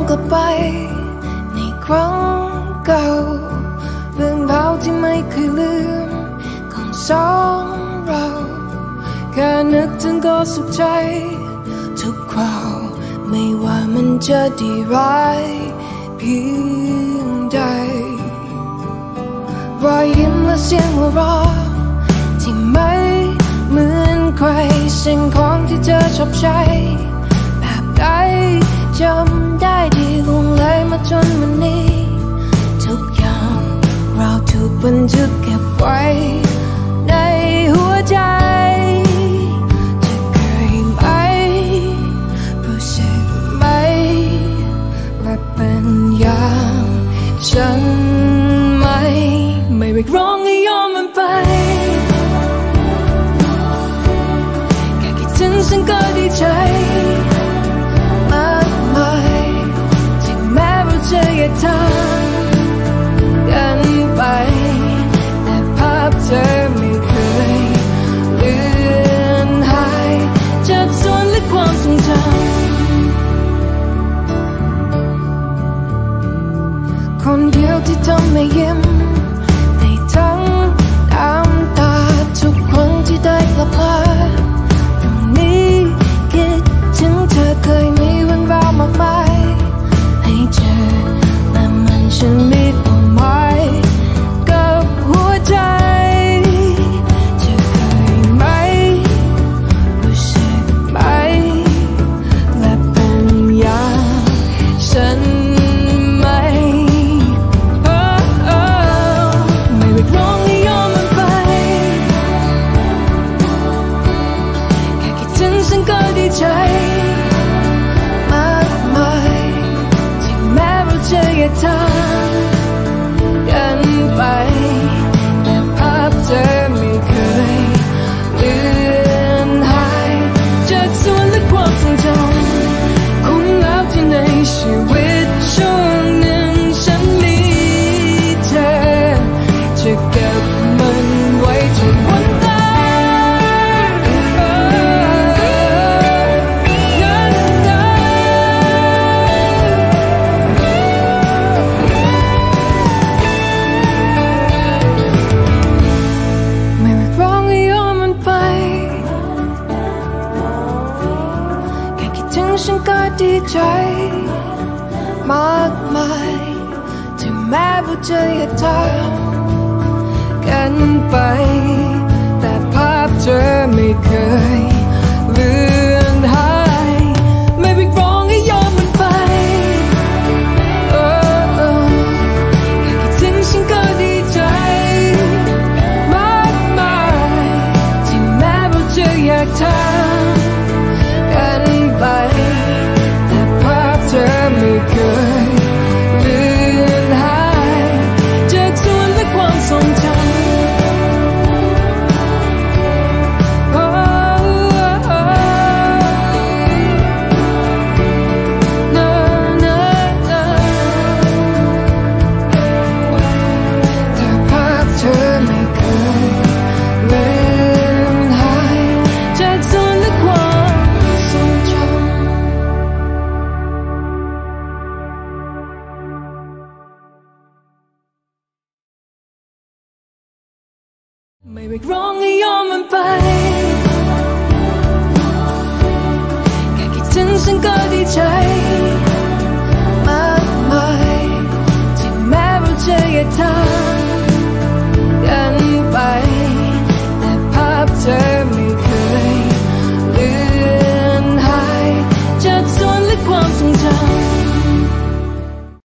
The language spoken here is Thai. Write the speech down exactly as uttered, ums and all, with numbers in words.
กลับไปในครั้งเก่าเรื่องราวที่ไม่เคยลืมของสองเราแค่นึกถึงก็สุขใจทุกคราวไม่ว่ามันจะดีร้ายเพียงใดรอยยิ้มและเสียงหัวเราะที่ไม่เหมือนใครสิ่งของที่เธอชอบใช้แบบใดจำได้ดีลงเลยมาจนวันนี้ทุกอย่างเราถูกบันทึกเก็บไว้ในหัวใจจะเคยไหมรู้สึกไหมและเป็นอย่างฉันไหมไม่เรียกร้องให้ยอมมันไปแค่คิดถึงฉันก็ดีใจมากมายถึงแม้เราจะแยกทางกันไปแต่ภาพเธอไม่เคยเลือนหายจากส่วนลึกความทรงจำคนเดียวที่ทำให้ยิ้มได้ทั้งน้ำตาทุกครั้งที่ได้กลับมาตรงนี้คิดถึงเธอเคยมีวันราวมากมายให้เจอและมันฉันมีความหมายกับหัวใจจะเคยไหมรู้สึกไหมและเป็นอย่างฉันไหมไม่เรียกร้องให้ยอมมันไปแค่คิดถึงฉันก็ดีใจมากมายถึงแม้เราจะแยกทางกันไปแต่ภาพเธอไม่เคยเลือนหายจากส่วนลึกความทรงจำคุ้มแล้วที่ในชีวิตช่วงหนึ่งฉันมีเธอจะเก็บมันไว้จนวันตายไม่เรียกร้องให้ยอมมันไปแค่คิดถึงฉันก็ดีใจมากมายถึงแม้ว่าจะแยกทางกันไปแต่ภาพเธอไม่เคยเลือนหายไม่เรียกร้องให้ยอมมันไปเออเออแค่คิดถึงฉันก็ดีใจมากมายที่แม้ว่าจะแยกทางกันไปแต่ภาพเธอไม่เคยเลือนหายจากส่วนลึกความทรงจำโอ้โอ้นานานาแต่ภาพเธอไม่เคยเลือนหายจากส่วนลึกความทรงจำไม่เรียกร้องให้